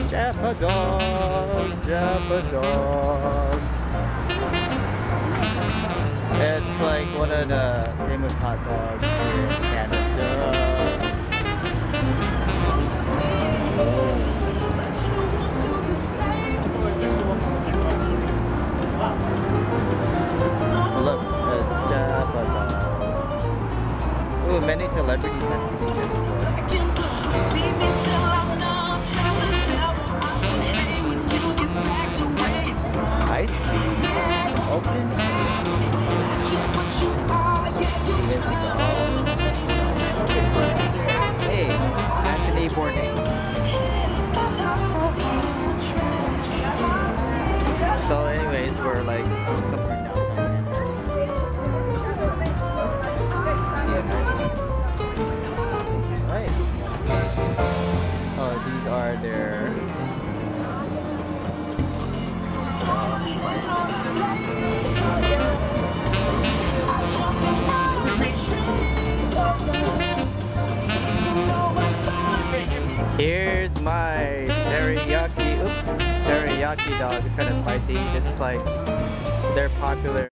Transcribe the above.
Japadog, Japadog. It's like one of the famous hot dogs here in Canada. Look, it's Japadog. Ooh, many celebrities have seen this before. Ice cream, open. Hey, Anthony Bourdain. So anyways, we're like somewhere downtown. Right. Oh, these are their Here's my teriyaki dog. It's kind of spicy. This is like, they're popular.